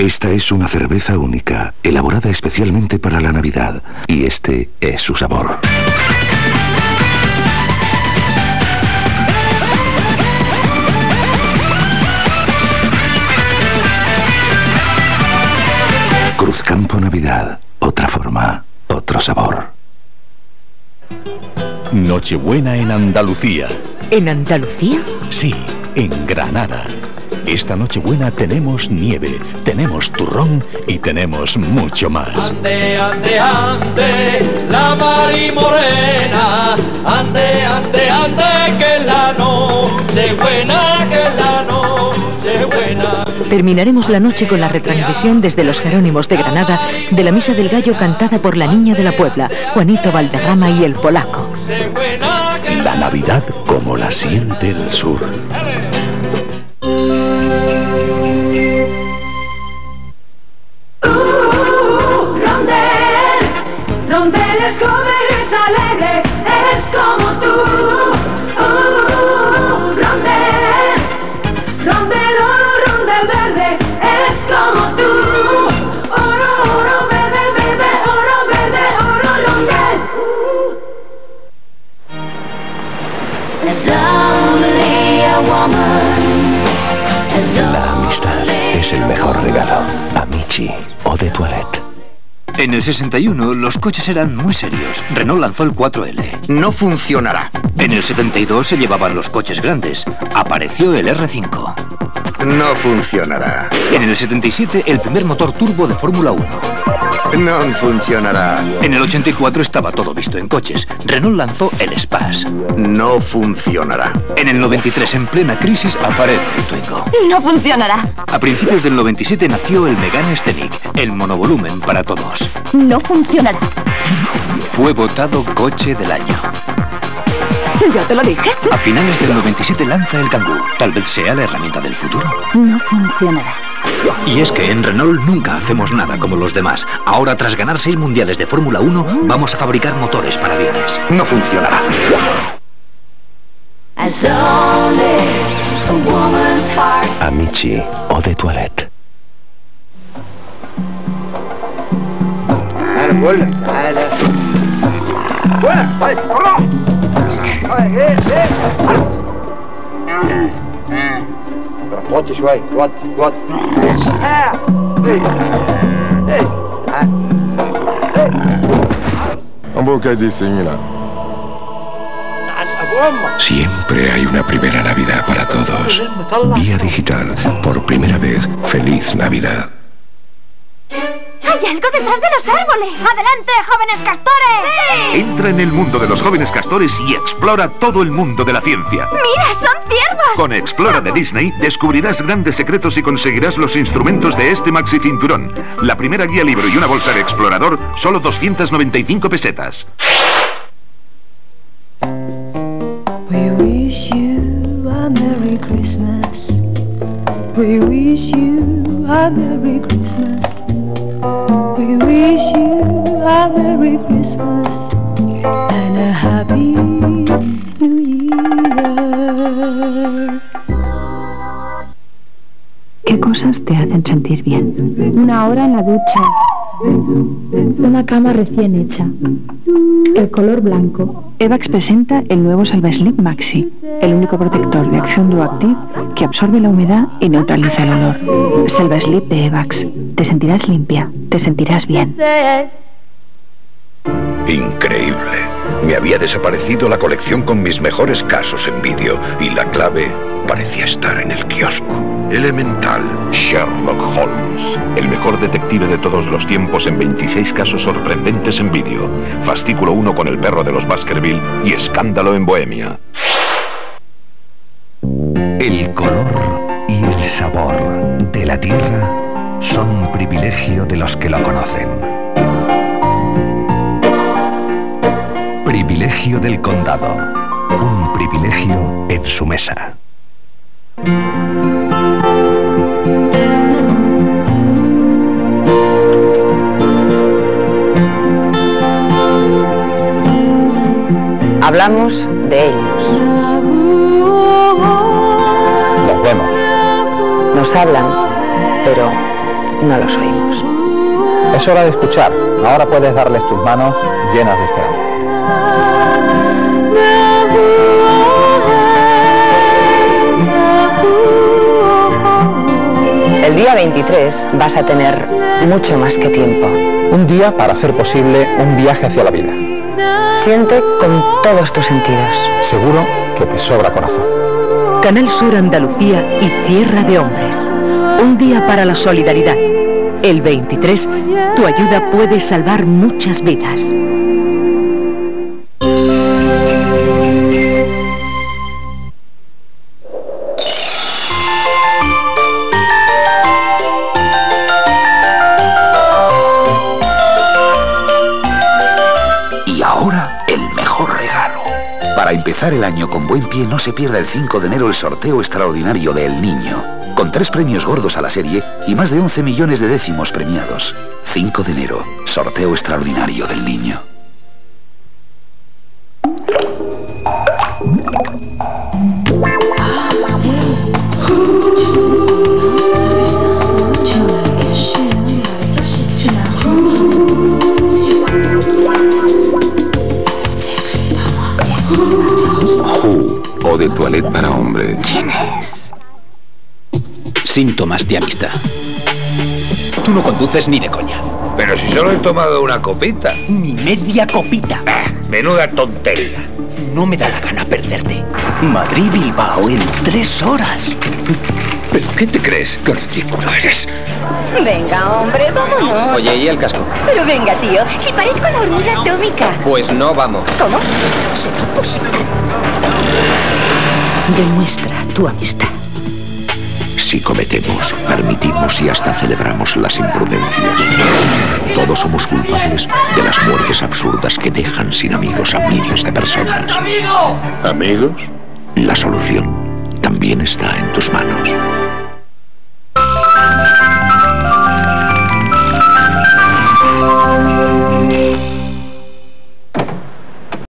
Esta es una cerveza única, elaborada especialmente para la Navidad, y este es su sabor. Cruzcampo Navidad, otra forma, otro sabor. Nochebuena en Andalucía. ¿En Andalucía? Sí, en Granada. Esta Nochebuena tenemos nieve, tenemos turrón y tenemos mucho más. Ande, ande, ande, la Mari Morena. Ande, ande, ande, que la noche buena, que la noche buena. Terminaremos la noche con la retransmisión desde los Jerónimos de Granada de la Misa del Gallo cantada por la Niña de la Puebla, Juanito Valderrama y el Polaco. La Navidad como la siente el sur. Rondel es joven, es alegre, es como tú. Rondel, rondel verde, es como tú. Oro, verde, verde, oro, rondel. La amistad es el mejor regalo. Amici Eau de Toilette. En el 61 los coches eran muy serios. Renault lanzó el 4L. No funcionará. En el 72 se llevaban los coches grandes. Apareció el R5. No funcionará. En el 77 el primer motor turbo de Fórmula 1. No funcionará. En el 84 estaba todo visto en coches. Renault lanzó el Espace. No funcionará. En el 93, en plena crisis, aparece el Twingo. No funcionará. A principios del 97 nació el Megane Scenic, el monovolumen para todos. No funcionará. Fue votado coche del año. Ya te lo dije. A finales del 97 lanza el Kangoo. Tal vez sea la herramienta del futuro. No funcionará. Y es que en Renault nunca hacemos nada como los demás. Ahora, tras ganar 6 mundiales de Fórmula 1, vamos a fabricar motores para aviones. No funcionará. Amici Eau de Toilette. وطي شوي وطي Siempre hay una primera Navidad para todos. Vía Digital, por primera vez, feliz Navidad. ¡Hay algo detrás de los árboles! ¡Adelante, jóvenes castores! ¡Sí! Entra en el mundo de los jóvenes castores y explora todo el mundo de la ciencia. ¡Mira, son ciervos! Con Explora de Disney descubrirás grandes secretos y conseguirás los instrumentos de este maxi cinturón. La primera guía libro y una bolsa de explorador, solo 295 pesetas. We wish you a Merry Christmas. We wish you a Merry Christmas. We wish you a Merry Christmas and a Happy New Year. ¿Qué cosas te hacen sentir bien? Una hora en la ducha. Una cama recién hecha. El color blanco. Evax presenta el nuevo Salvaslip Maxi, el único protector de acción Duactiv que absorbe la humedad y neutraliza el olor. Salvaslip de Evax. Te sentirás limpia, te sentirás bien. Increíble. Me había desaparecido la colección con mis mejores casos en vídeo y la clave parecía estar en el kiosco. Elemental. Sherlock Holmes. El mejor detective de todos los tiempos en 26 casos sorprendentes en vídeo. Fascículo 1 con el perro de los Baskerville y Escándalo en Bohemia. El color y el sabor de la tierra son privilegio de los que lo conocen. Privilegio del Condado. Un privilegio en su mesa. Hablamos de ellos. Los vemos. Nos hablan, pero no los oímos. Es hora de escuchar. Ahora puedes darles tus manos llenas de esperanza. El día 23 vas a tener mucho más que tiempo. Un día para hacer posible un viaje hacia la vida. Siente con todos tus sentidos. Seguro que te sobra corazón. Canal Sur Andalucía y Tierra de Hombres. Un día para la solidaridad. El 23, tu ayuda puede salvar muchas vidas. Y ahora, el mejor regalo. Para empezar el año con buen pie, no se pierda el 5 de enero el sorteo extraordinario del Niño. Con 3 premios gordos a la serie y más de 11 millones de décimos premiados. 5 de enero, sorteo extraordinario del Niño. Eau de toilette para hombre. ¿Quién es? Síntomas de amistad. Tú no conduces ni de coña. Pero si solo he tomado una copita. Ni media copita. Menuda tontería. No me da la gana perderte. Madrid-Bilbao en 3 horas. ¿Pero qué te crees? ¡Qué ridículo eres! Venga, hombre, vámonos. Oye, ¿y el casco? Pero venga, tío, si parezco la hormiga atómica. Pues no vamos. ¿Cómo? ¿Será posible? Demuestra tu amistad. Si cometemos, permitimos y hasta celebramos las imprudencias. Todos somos culpables de las muertes absurdas que dejan sin amigos a miles de personas. ¿Amigos? La solución también está en tus manos.